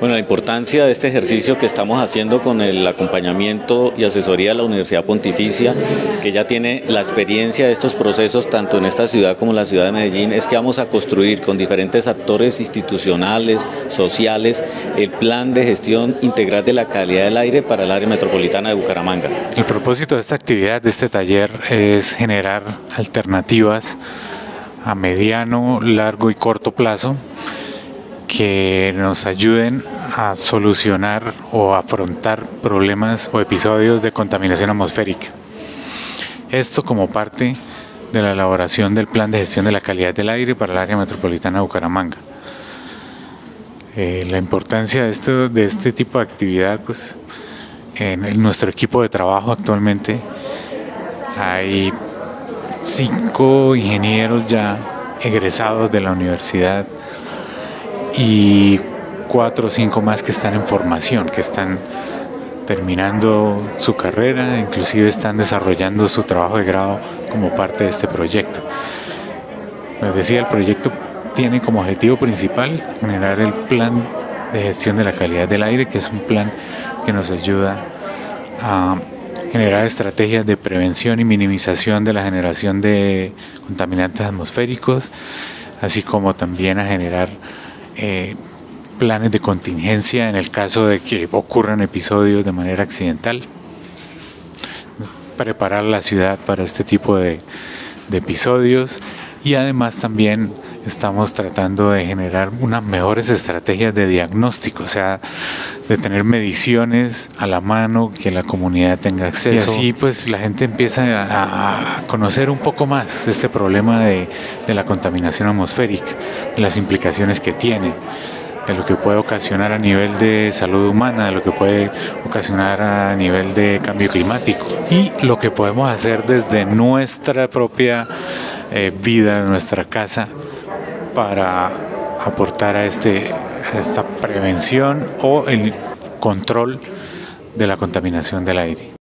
Bueno, la importancia de este ejercicio que estamos haciendo con el acompañamiento y asesoría de la Universidad Pontificia, que ya tiene la experiencia de estos procesos tanto en esta ciudad como en la ciudad de Medellín, es que vamos a construir con diferentes actores institucionales, sociales, el plan de gestión integral de la calidad del aire para el área metropolitana de Bucaramanga. El propósito de esta actividad, de este taller, es generar alternativas a mediano, largo y corto plazo que nos ayuden a solucionar o afrontar problemas o episodios de contaminación atmosférica. Esto como parte de la elaboración del Plan de Gestión de la Calidad del Aire para el área metropolitana de Bucaramanga. La importancia de este tipo de actividad, pues, en nuestro equipo de trabajo actualmente hay 5 ingenieros ya egresados de la universidad y 4 o 5 más que están en formación, que están terminando su carrera, inclusive están desarrollando su trabajo de grado como parte de este proyecto. Les decía, el proyecto tiene como objetivo principal generar el plan de gestión de la calidad del aire, que es un plan que nos ayuda a generar estrategias de prevención y minimización de la generación de contaminantes atmosféricos, así como también a generar planes de contingencia en el caso de que ocurran episodios de manera accidental, preparar la ciudad para este tipo de episodios, y además también estamos tratando de generar unas mejores estrategias de diagnóstico, o sea, de tener mediciones a la mano, que la comunidad tenga acceso. Y así pues la gente empieza a conocer un poco más este problema de la contaminación atmosférica, de las implicaciones que tiene, de lo que puede ocasionar a nivel de salud humana, de lo que puede ocasionar a nivel de cambio climático y lo que podemos hacer desde nuestra propia vida, nuestra casa, para aportar a esta prevención o el control de la contaminación del aire.